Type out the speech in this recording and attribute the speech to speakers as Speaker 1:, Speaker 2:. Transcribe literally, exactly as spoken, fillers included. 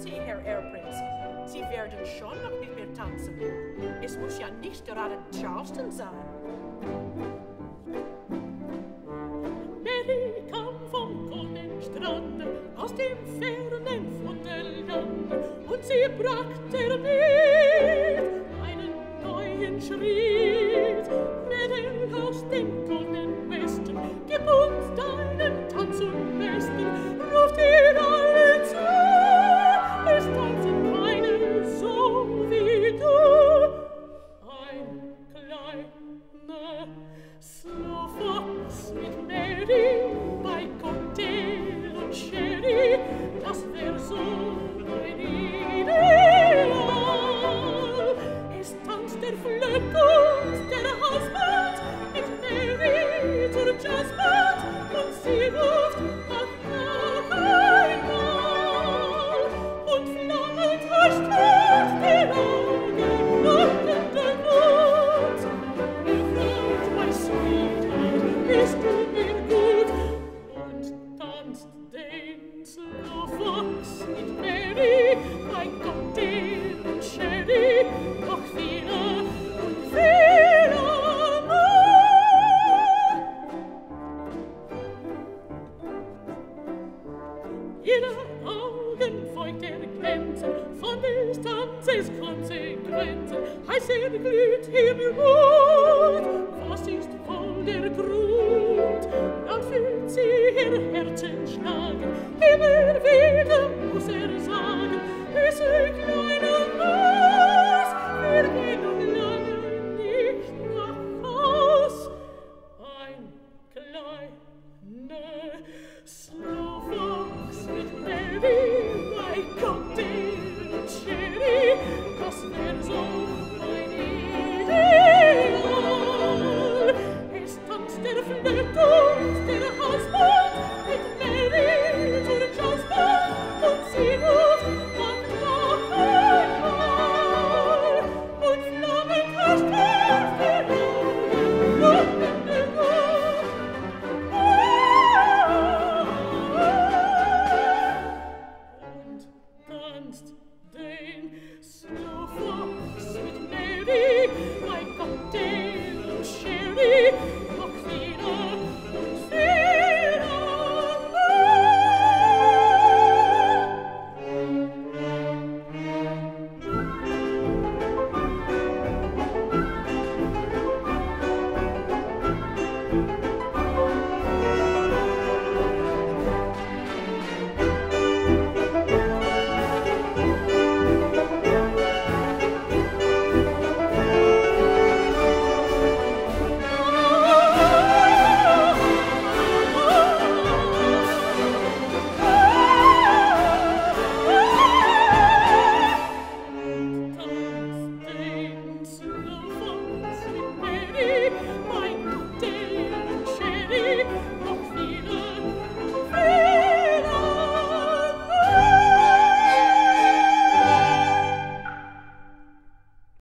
Speaker 1: Sie, Herr Ehrprinz. Sie werden schon noch mit mir tanzen. Es muss ja nicht gerade Charleston sein.
Speaker 2: Mary kam vom golden Strande, aus dem fernen Futterlande, und sie brachte mit einen neuen Schritt. Mädel aus dem golden Westen, gib uns deinen Tanz zum Besten, ruft ihr alle zu, es tanzen keine so wie du. Ein kleiner Slowfox mit Mary bei Cocktail und Sherry, das wär so mein Ideal. Es tanzt der Flöck und der Hausband mit Mary zur Jazzband, und sie ruft ach, einmal, und flammend erstrahlt die Augen und der Mut. Erfreut, my sweetheart, bist du mir gut, und tanzt den Slowfox mit Mary bei Cocktail und Sherry, noch vieler und vieler mehr. Ihre Augen feucht erglänzen von des Tanzes Konsequenzen, heiß erglüht ihr Mut. Was ist wohl der Grund? Dann fühlt sie ihr Herzen schlagen, immer wieder muss er sagen, es sei gleich